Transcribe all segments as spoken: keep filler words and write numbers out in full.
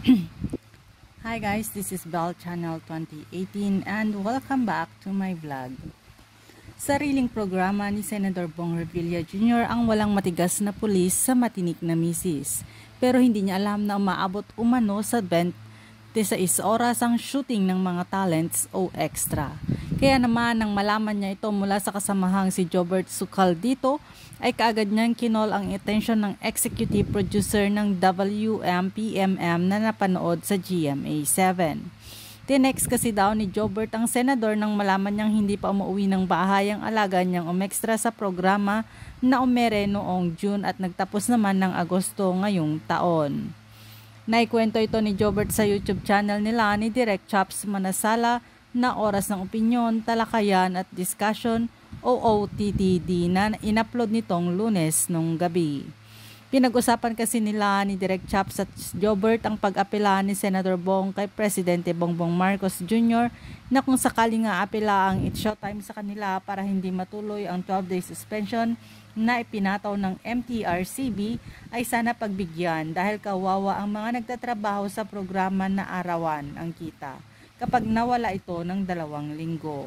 Hi guys, this is Bell Channel twenty eighteen and welcome back to my vlog. Sariling programa ni Senador Bong Revilla Junior ang walang matigas na pulis sa matinik na misis. Pero hindi niya alam na umaabot umano sa twenty-sais oras ang shooting ng mga talents o extra. Kaya naman nang malaman niya ito mula sa kasamahang si Jobert Sukal dito, ay kaagad niyang kinol ang atensyon ng executive producer ng W M P M M na napanood sa G M A seven. Tinext kasi daw ni Jobert ang senador nang malaman niyang hindi pa umuwi ng bahay ang alaga niyang umextra sa programa na umere noong June at nagtapos naman ng Agosto ngayong taon. Naikwento ito ni Jobert sa YouTube channel nila ni Direk Chops Manasala na Oras ng Opinyon, Talakayan at Discussion o O T T D na inupload nitong Lunes nung gabi. Pinag-usapan kasi nila ni Direk Chops at Jobert ang pag-apela ni Senador Bong kay Presidente Bongbong Marcos Junior na kung sakali nga apela ang It's Showtime sa kanila para hindi matuloy ang twelve day suspension na ipinataw ng M T R C B ay sana pagbigyan dahil kawawa ang mga nagtatrabaho sa programa na arawan ang kita kapag nawala ito ng dalawang linggo.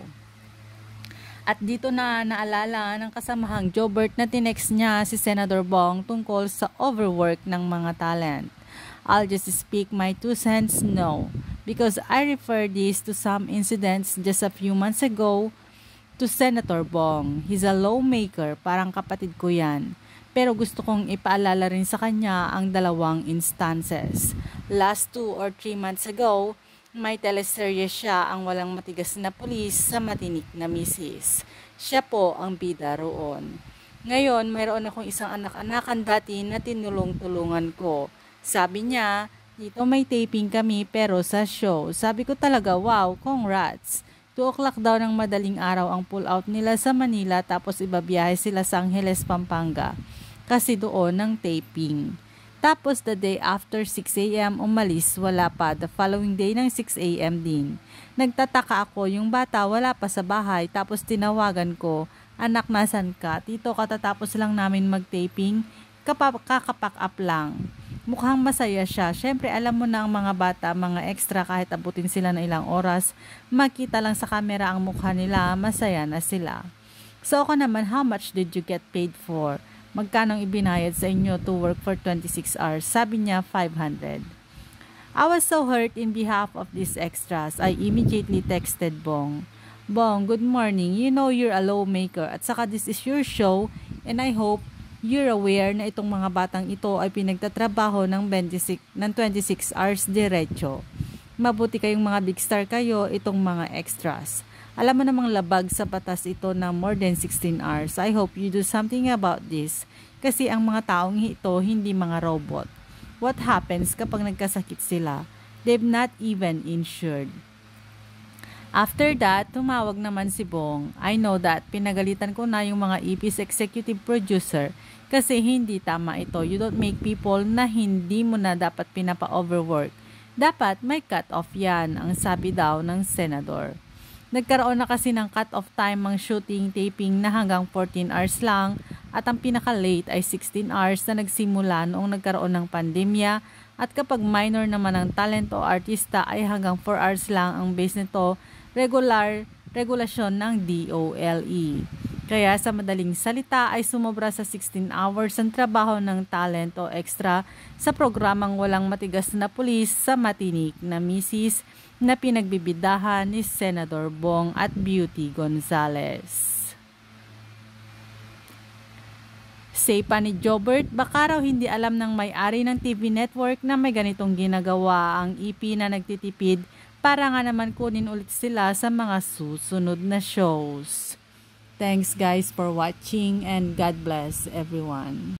At dito na naalala ng kasamahang Jobert na tinext niya si Senador Bong tungkol sa overwork ng mga talent. I'll just speak my two cents no, because I refer this to some incidents just a few months ago to Senator Bong. He's a lawmaker, parang kapatid ko yan. Pero gusto kong ipaalala rin sa kanya ang dalawang instances. Last two or three months ago, may teleserye siya ang walang matigas na pulis sa matinik na misis. Siya po ang bida roon. Ngayon, mayroon akong isang anak-anakan dati na tinulong-tulungan ko. Sabi niya, dito may taping kami pero sa show. Sabi ko talaga, wow, congrats. two o'clock daw ng madaling araw ang pull out nila sa Manila tapos ibabiyahe sila sa Angeles, Pampanga. Kasi doon ng taping. Tapos the day after six a m umalis, wala pa. The following day ng six a m din. Nagtataka ako, yung bata wala pa sa bahay tapos tinawagan ko, anak nasan ka? Tito katatapos lang namin mag-taping, kakapak up lang. Mukhang masaya siya. Syempre alam mo na ang mga bata, mga extra kahit abutin sila na ilang oras, makita lang sa camera ang mukha nila, masaya na sila. So ako naman, how much did you get paid for? Magkano ibinayad sa inyo to work for twenty-six hours? Sabi niya, five hundred. I was so hurt in behalf of these extras. I immediately texted Bong. Bong, good morning. You know you're a lawmaker at saka this is your show and I hope you're aware na itong mga batang ito ay pinagtatrabaho ng twenty-six, ng twenty-six hours diretso. Mabuti kayong mga big star kayo, itong mga extras. Alam mo namang labag sa batas ito na more than sixteen hours. I hope you do something about this. Kasi ang mga taong ito hindi mga robot. What happens kapag nagkasakit sila? They've not even insured. After that, tumawag naman si Bong. I know that pinagalitan ko na yung mga E P's executive producer kasi hindi tama ito. You don't make people na hindi mo na dapat pinapa-overwork. Dapat may cut-off yan, ang sabi daw ng senador. Nagkaroon na kasi ng cut-off time ang shooting taping na hanggang fourteen hours lang at ang pinaka-late ay sixteen hours na nagsimula noong nagkaroon ng pandemya at kapag minor naman ang talent o artista ay hanggang four hours lang ang base nito, regular regulasyon ng D O L E. Kaya sa madaling salita ay sumobra sa sixteen hours ang trabaho ng talent o extra sa programang walang matigas na pulis sa matinik na misis na pinagbibidahan ni Senador Bong at Beauty Gonzales. Say pa ni Jobert, baka raw hindi alam ng may-ari ng T V network na may ganitong ginagawa ang E P na nagtitipid para nga naman kunin ulit sila sa mga susunod na shows. Thanks guys for watching and God bless everyone.